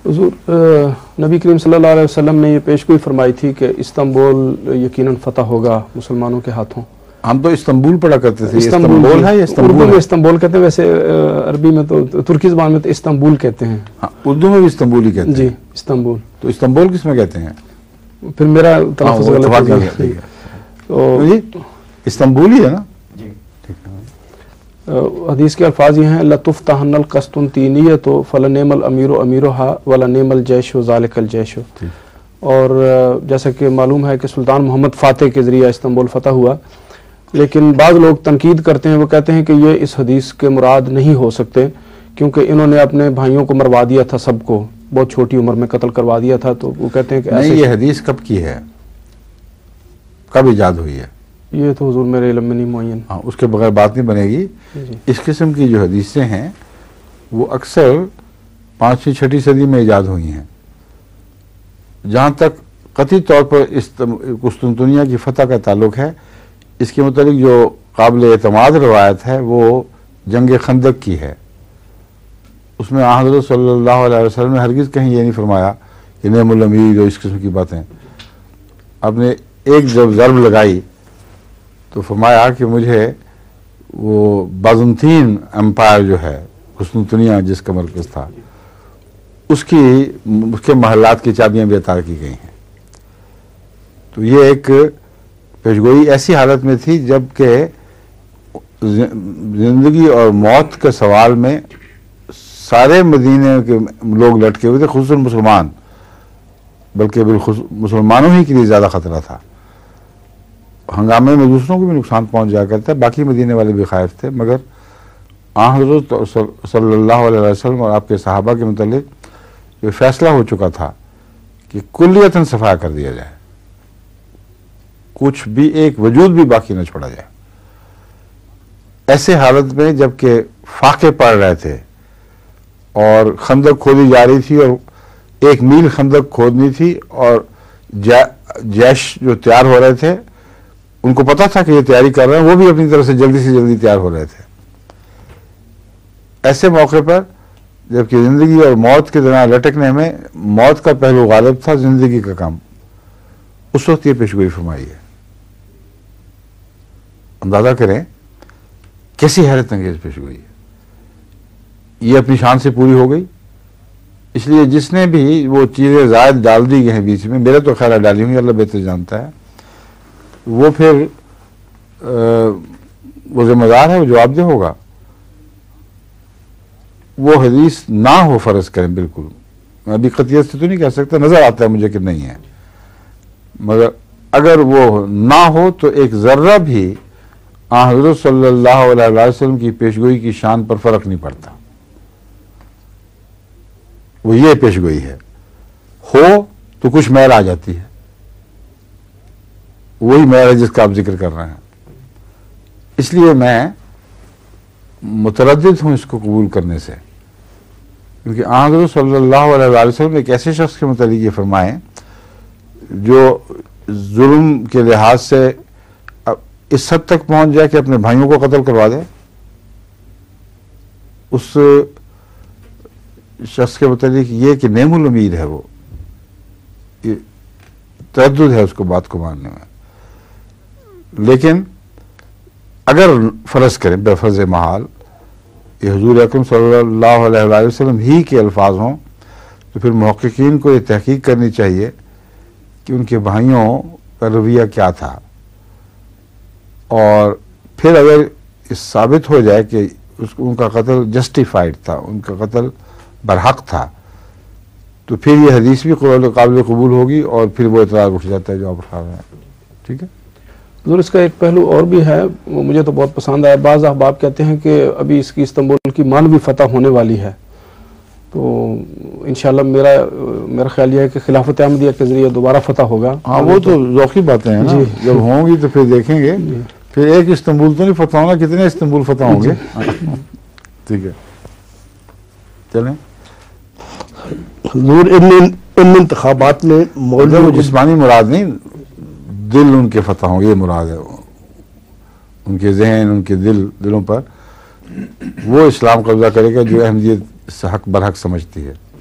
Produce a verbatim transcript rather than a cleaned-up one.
حضور نبی کریم صلی اللہ علیہ وسلم نے یہ پیشگوئی فرمائی تھی کہ استنبول یقیناً فتح ہوگا مسلمانوں کے ہاتھوں. ہم تو استنبول پڑھا کرتے تھے. استنبول ہے یا اردو میں استنبول کہتے ہیں, ویسے عربی میں تو ترکی زبان میں تو استنبول کہتے ہیں. ہاں, اردو میں بھی استنبول ہی کہتے ہیں. جی استنبول. تو استنبول کس میں کہتے ہیں؟ پھر میرا تلفظ غلط ہے. تو استنبول ہی ہے نا. جی حدیث کے الفاظ یہ ہیں لَتُفْتَحَنَّ الْقَسْطُنْطِینِیَّۃُ فَلَنِعْمَ الْأَمِیرُ أَمِیرُهَا وَلَنِعْمَ الْجَیشُ ذَلِکَ الْجَیشُ. اور جیسا کہ معلوم ہے کہ سلطان محمد فاتح کے ذریعہ استنبول فتح ہوا, لیکن بعض لوگ تنقید کرتے ہیں, وہ کہتے ہیں کہ یہ اس حدیث کے مراد نہیں ہو سکتے کیونکہ انہوں نے اپنے بھائیوں کو مروا دیا تھا, سب کو بہت چھوٹی عمر میں قتل کروا دیا تھا. تو وہ کہتے ہیں کہ نہیں, یہ حدیث کب کی ہے, کب ایجاد ہوئی ہے؟ یہ تو حضور میرے علم میں نہیں معین. ہاں, اس کے بغیر بات نہیں بنے گی. اس قسم کی جو حدیثیں ہیں وہ اکثر پانچویں چھٹی صدی میں ایجاد ہوئی ہیں. جہاں تک قطعی طور پر قسطنطنیہ کی فتح کا تعلق ہے, اس کے متعلق جو قابل اعتماد روایت ہے وہ جنگ خندق کی ہے. اس میں حضرت صلی اللہ علیہ وسلم نے ہرگز کہیں یہ نہیں فرمایا کہ نعم الامیر اور اس قسم کی باتیں. آپ نے ایک جب ضرب لگائی تو فرمایا کہ مجھے وہ بازنطین امپائر جو ہے قسطنطنیہ جس کا مرکز تھا اس کی اس کے محلات کی چابیاں بھی عطا کی گئی ہیں. تو یہ ایک پیشگوئی ایسی حالت میں تھی جب کہ زندگی اور موت کے سوال میں سارے مدینے کے لوگ لٹکے ہوئے تھے, خصوصاً مسلمان, بلکہ بالخصوص مسلمانوں ہی کے لیے زیادہ خطرہ تھا. ہنگامے میں دوسروں کو بھی نقصان پہنچ جایا کرتا ہے, باقی مدینے والے بھی خائف تھے, مگر آن حضرت صلی اللہ علیہ وسلم اور آپ کے صحابہ کے متعلق یہ فیصلہ ہو چکا تھا کہ کلیتاً صفایا کر دیا جائے, کچھ بھی ایک وجود بھی باقی نہ چھوڑا جائے. ایسے حالت میں جب کہ فاقے پڑ رہے تھے اور خندق کھودی جا رہی تھی اور ایک میل خندق کھودنی تھی, اور جیش جو تیار ہو رہے تھے ان کو پتا تھا کہ یہ تیاری کر رہے ہیں, وہ بھی اپنی طرف سے جلدی سے جلدی تیار ہو رہے تھے. ایسے موقع پر جبکہ زندگی اور موت کے درمیان لٹکنے میں موت کا پہلو غالب تھا, زندگی کا کم, اس وقت یہ پیشگوئی فرمائی ہے. اندازہ کریں کیسی حیرت انگیز پیشگوئی ہے. یہ اپنی شان سے پوری ہو گئی, اس لیے جس نے بھی وہ چیزیں زائد ڈال دی گئی ہیں بیچ میں, میرے تو خیال ڈالی ہوئی, اللہ بہتر جانتا ہے, وہ پھر وہ ذمہ دار ہے, وہ جواب دہ ہوگا. وہ حدیث نہ ہو فرض کریں, بالکل میں ابھی قطعیت سے تو نہیں کہہ سکتا, نظر آتا ہے مجھے کہ نہیں ہے, مگر اگر وہ نہ ہو تو ایک ذرہ بھی آن حضرت صلی اللہ علیہ وسلم کی پیشگوئی کی شان پر فرق نہیں پڑتا. وہ یہ پیشگوئی ہے, ہو تو کچھ میل آ جاتی ہے, وہی میل ہے جس کا آپ ذکر کر رہے ہیں. اس لیے میں متردد ہوں اس کو قبول کرنے سے, کیونکہ آن حضرت صلی اللہ علیہ وسلم ایک ایسے شخص کے متعلق یہ فرمائیں جو ظلم کے لحاظ سے اس حد تک پہنچ جائے کہ اپنے بھائیوں کو قتل کروا دے. اس شخص کے متعلق یہ کہ نعم الامیر ہے, وہ یہ تردد ہے اس کو بات کو ماننے میں. لیکن اگر فرض کریں بے فرض محال یہ حضور اکرم صلی اللہ علیہ وسلم ہی کے الفاظ ہوں, تو پھر محققین کو یہ تحقیق کرنی چاہیے کہ ان کے بھائیوں کا رویہ کیا تھا, اور پھر اگر اس ثابت ہو جائے کہ اس ان کا قتل جسٹیفائڈ تھا, ان کا قتل برحق تھا, تو پھر یہ حدیث بھی قابل قبول ہوگی, اور پھر وہ اعتراض اٹھ جاتا ہے جو آپ اٹھا رہے ہیں. ٹھیک ہے حضور, اس کا ایک پہلو اور بھی ہے, وہ مجھے تو بہت پسند آیا. بعض احباب کہتے ہیں کہ ابھی اس کی استنبول کی مانوی فتح ہونے والی ہے, تو انشاءاللہ میرا میرا خیال یہ ہے کہ خلافت احمدیہ کے ذریعے دوبارہ فتح ہوگا. ہاں, وہ تو ذوقی باتیں ہیں نا, جب ہوں گی تو پھر دیکھیں گے. پھر ایک استنبول تو نہیں فتح ہونا, کتنے استنبول فتح ہوں گے. ٹھیک ہے, چلیں. حضور ان انتخابات میں وہ جسمانی مراد نہیں, دل ان کے فتح ہوں گے, یہ مراد ہے. ان کے ذہن, ان کے دل دلوں پر وہ اسلام قبضہ کرے گا جو احمدیت حق برحق سمجھتی ہے.